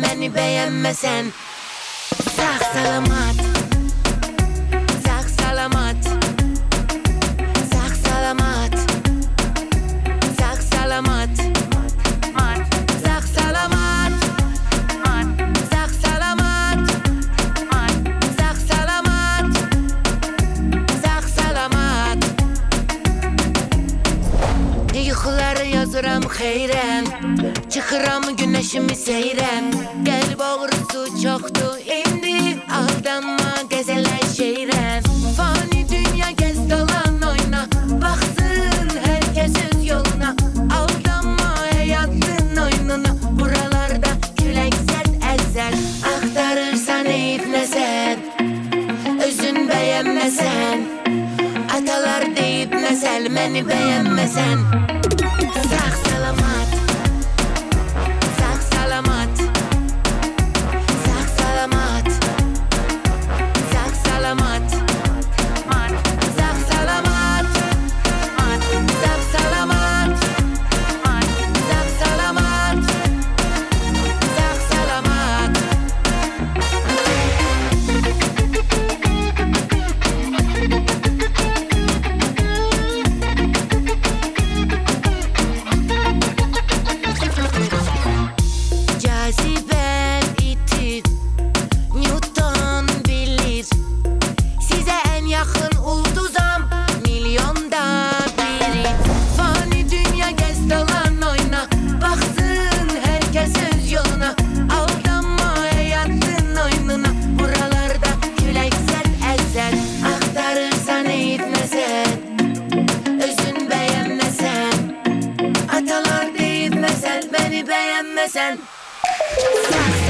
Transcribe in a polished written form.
beni beğenmesen. Sağ salamat, sağ salamat, sağ salamat, sağ salamat, sağ salamat, sağ salamat, sağ salamat, sağ salamat. Yuxuları yazıram xeyrən, çıxıram güneşimi seyrən. Qəlb ağrısı çoxdur indi, aldanma qəzələşeyrən. Fani dünya gəz dolan oyna, baxsın hər kəs öz yoluna. Aldanma həyatın oyununa, buralarda külək sərt əzəl. Axtarırsan eyib nəsən, özün bəyənməsən. Atalar deyib məsəl, məni bəyənməsən. Sağ salamat, sağ salamat, sağ salamat, sağ salamat, sağ salamat, sağ salamat, sağ salamat, sağ salamat. Cazibən itir, Newton bilir. Sizə ən yaxın ulduzam, milyonda biri. Fani dünya gəz dolan oyna, baxsın hər kəs öz yoluna. Aldanma həyatın oyununa, buralarda külək sərt əzər. Axtarırsan eyib nəsən, özün bəyənməsən. Atalar deyib məsəl, məni bəyənməsən. Sağ